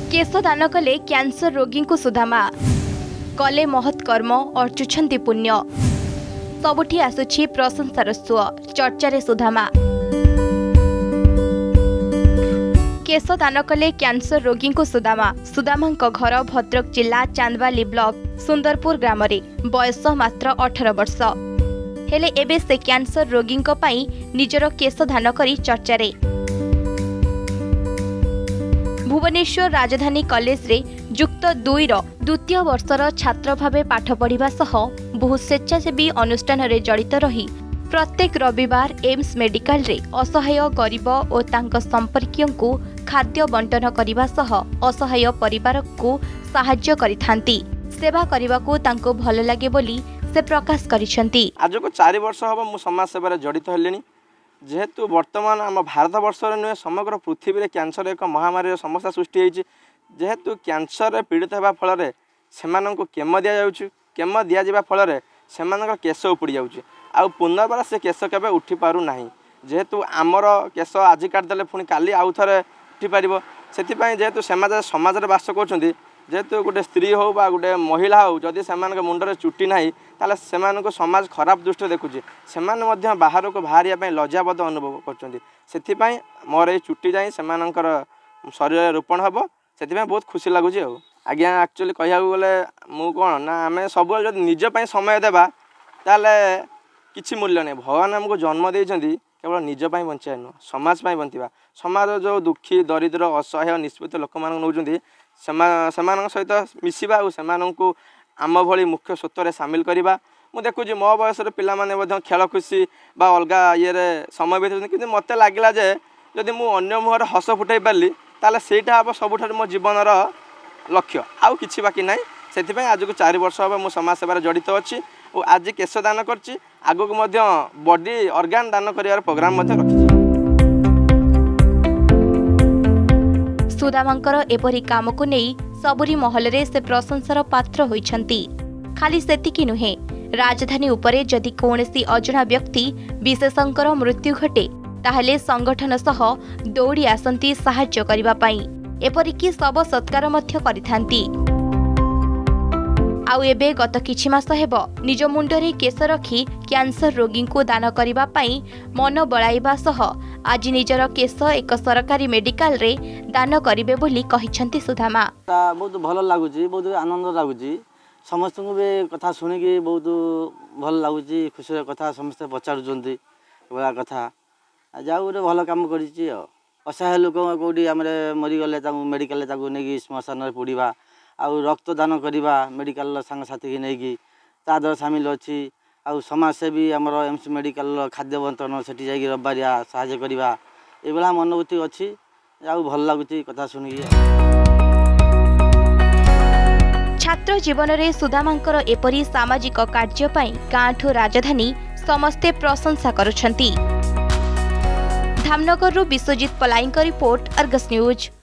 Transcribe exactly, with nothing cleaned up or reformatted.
केश दान कले कैंसर रोगी को सुधामा कले महत् कर्म अर्चुछंती पुण्य सबुठी आसुछि प्रशंसार स्व चर्चा सुधामा केश दान कले कैंसर रोगी को सुदामा सुदामा घर भद्रक जिला चांदवाली ब्लॉक सुंदरपुर ग्राम बयस मात्र अठारह वर्ष हेले एबे से कैंसर रोगी निजर केश दान करी चर्चा रे। भुवनेश्वर राजधानी कॉलेज रे युक्त दुई रो द्वितीय वर्षर छात्र भावे पाठ पढ़िबा सह बहु स्वेच्छासेवी अनुष्ठान रे जड़ित रही प्रत्येक रविवार एम्स मेडिकल रे असहाय गरीब और तांको संपर्कियों को खाद्य बंटन करने सह असहाय परिवार को साहाय्य करिथांती सेवा करने को तांको भल लगे बोली से प्रकाश करिसेंती। आज को चार वर्ष हम मु समाज सेवा जड़ित हेलेनी जेहेतु वर्तमान आम भारत वर्ष नुहे समग्र पृथ्वी में कैंसर एक महामारी समस्या सृष्टि होती जेहेतु कैंसर पीड़ित होगा फल से केम दि जाऊँ केम दि जा फल से केश उपुड़ी जाऊँगी आउ पुनर्बार से केश केवे उठी पारू नाही जेहेतु आमर केश आज काटिदेले पुणी काली आउ थे उठी पार से जेहेतु समाज समाज बास कर जेहेतु गोटे स्त्री हो बा गोटे महिला हो जदि से मुंडर चुटी ना ताले से समाज खराब दृष्टि देखुची से बाहर को बाहर लज्जाबोध अनुभव कर मोर ये चुटी जाए से शरीर रोपण हम से बहुत खुशी लगुच आज्ञा एक्चुअली कह गले मु कौन ना आम सब निजपाई समय देवा ताले किसी मूल्य नहीं भगवान आमको जन्म देइछंती केवल निजपाई बंचा नुह समाज बंचा समाज जो दुखी दरिद्र असहाय निष्पित लोक मान नौकरी सहित मिसवा और से आम भली मुख्य स्रोत सामिल करवा मु देखुची मो बयस पे खेल खुशी बा अलग ये समय बीत कि मत लगे जे जदि मुझे मुहर हस फुटाई पारि ताले सेटा हम सबुठ मो जीवन लक्ष्य आउ कि बाकी ना से आज को चार वर्ष हम मु समाज सेवा जड़ित अच्छी और आज केश दान करछि आगु को बॉडी ऑर्गन दान करिवार प्रोग्राम रखी सुदामांकर एपरी काम को नहीं सबुरी महल रे से प्रशंसार पात्र होइछंती। खाली सेतिकी नुहे राजधानी उपरे जदि कौनसी अजणा व्यक्ति विशेषकर मृत्यु घटे ताहले संगठन सह दौड़ी आसंती साहाय्य करिबा पई एपरिकी सब सत्कार मध्य करिथांती। आउ एबे गत किछि मास हेबो निज मुंडरे केश रखी कैंसर रोगी को दान करिबा पई मन बळाइबा सह आज निजर केश एक सरकारी मेडिकल रे दान करिवे बोली कहिसंती सुधामा। बहुत भल लागुची बहुत आनंद लागुची समस्त को भी कथा सुनी कि बहुत भल लागुची खुशी कथा समस्त पचारुचंती बड़ा कथा जाऊ गोटे भल काम करिची असहाय लोक कौटी आम मरीगले मेडिकल नहीं श्मशान पोड़ा आउ रक्तदान करवा मेडिकल सांगसाथी की नहीं तादर सामिल अच्छी आउ समाजसेवी आमर एम्स मेडिकल खाद्य बंटन से रविवारिया साहाय्य करवा ये मनोभूति अच्छी आउ भल लगुच कथा शुणी। छात्र जीवन में सुदामांकर एपरी सामाजिक कार्य पई गाँठू राजधानी समस्ते प्रशंसा करुछंती। धामनगरु विश्वजीत पलाईंक रिपोर्ट अर्गस न्यूज।